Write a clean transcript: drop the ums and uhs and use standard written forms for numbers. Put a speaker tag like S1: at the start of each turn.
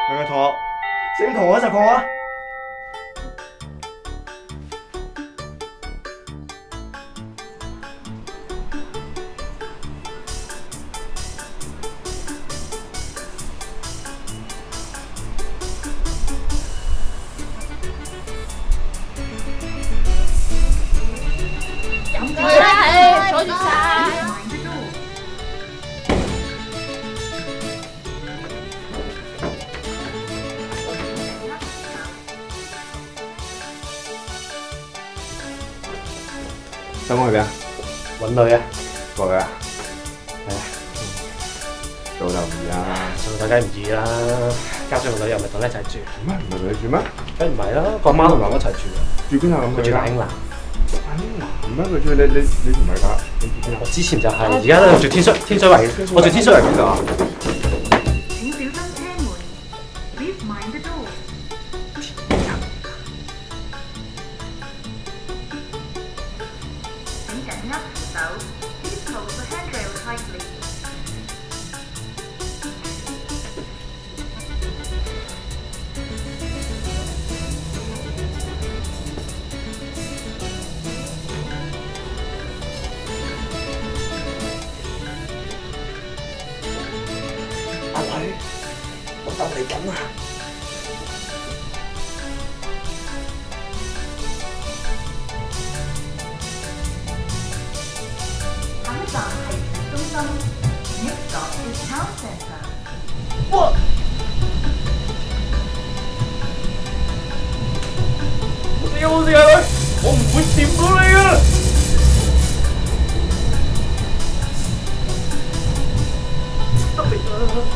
S1: 兩個同學，姓陶嗰10個啊！
S2: 飲佢啦，阻住晒。
S1: 想我去邊啊？
S3: 揾女啊！
S1: 過去啊？
S3: 係啊，
S1: 做就唔易啦。
S3: 做大梗係唔易啦，加上個女又唔係同你一齊住。
S1: 咩？唔係同你住咩？
S3: 梗唔係啦，個媽同埋我一齊住啊。
S1: 住邊啊？咁
S3: 佢住大英南。
S1: 大英南咩？佢住你唔係㗎？你住邊啊？
S3: 我之前就係，而家咧住天水圍。我住天水圍邊度啊？
S4: 請小心車門 ，Please mind the door。請緊握扶手 ，Please hold the handrail tightly。
S3: 阿女，我等你緊啊！
S4: 下一站係市中心，Next stop is Town Centre。
S3: 哇！冇事啊女，我唔會掂到你噶。得嚟啦！